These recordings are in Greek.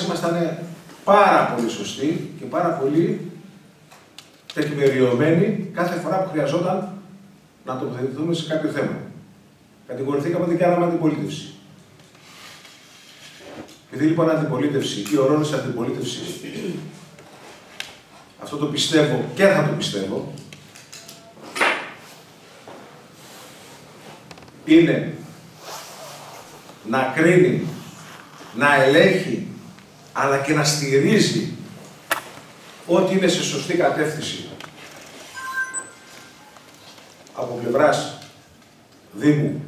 ήμασταν πάρα πολύ σωστοί και πάρα πολύ τεκμηριωμένοι κάθε φορά που χρειαζόταν να τοποθετηθούμε σε κάποιο θέμα. Κατηγορηθήκαμε ότι κάναμε αντιπολίτευση. Επειδή λοιπόν αντιπολίτευση ή ο ρόλος αντιπολίτευσης, αυτό το πιστεύω και θα το πιστεύω, είναι να κρίνει, να ελέγχει, αλλά και να στηρίζει ό,τι είναι σε σωστή κατεύθυνση από πλευράς Δήμου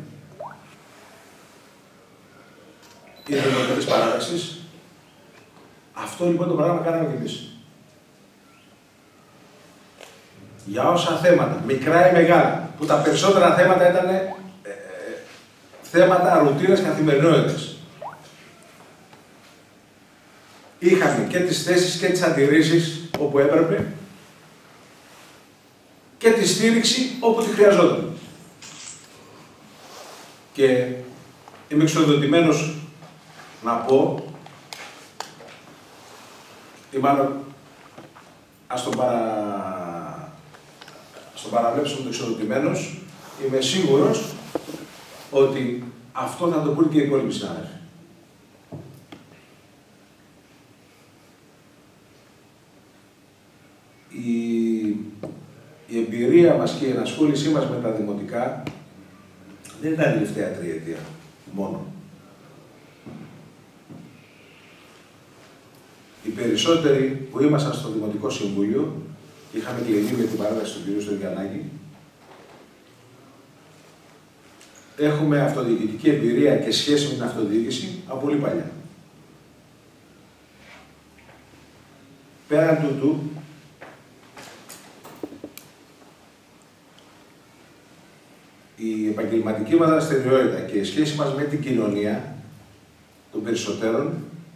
ή Δημοτικής Παράταξης. Αυτό λοιπόν το πράγμα κάναμε και εμείς. Για όσα θέματα, μικρά ή μεγάλα, που τα περισσότερα θέματα ήταν θέματα ρουτίνας καθημερινότητας. Είχαμε και τις θέσεις και τις αντιρρήσεις όπου έπρεπε και τη στήριξη όπου τη χρειαζόταν. Και είμαι εξοδοτημένος να πω, ή μάλλον ας τον παραβλέψουμε το εξοδοτημένος, είμαι σίγουρος ότι αυτό θα το πούν και οι υπόλοιποι συνάδελφοι. Η εμπειρία μας και η ενασχόλησή μας με τα δημοτικά δεν ήταν η τελευταία τριετία μόνο. Οι περισσότεροι που ήμασταν στο Δημοτικό Συμβούλιο, είχαμε κληθεί με την παράταξη του κ. Στογιαννάκη, έχουμε αυτοδιοικητική εμπειρία και σχέση με την αυτοδιοίκηση από πολύ παλιά. Πέραν τούτου, η επαγγελματική μας δραστηριότητα και η σχέση μας με την κοινωνία των περισσότερων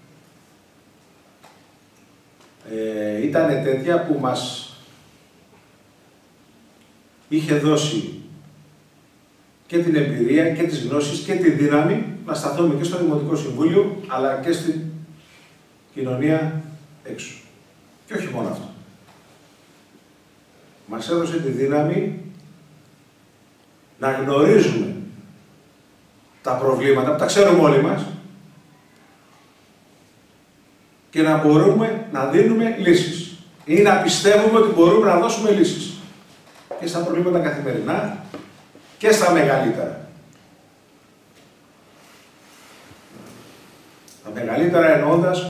ήταν τέτοια που μας είχε δώσει και την εμπειρία και τις γνώσεις και τη δύναμη να σταθούμε και στο Δημοτικό Συμβούλιο αλλά και στην κοινωνία έξω. Και όχι μόνο αυτό. Μας έδωσε τη δύναμη να γνωρίζουμε τα προβλήματα που τα ξέρουμε όλοι μας και να μπορούμε να δίνουμε λύσεις ή να πιστεύουμε ότι μπορούμε να δώσουμε λύσεις και στα προβλήματα καθημερινά και στα μεγαλύτερα. Τα μεγαλύτερα εννοώντας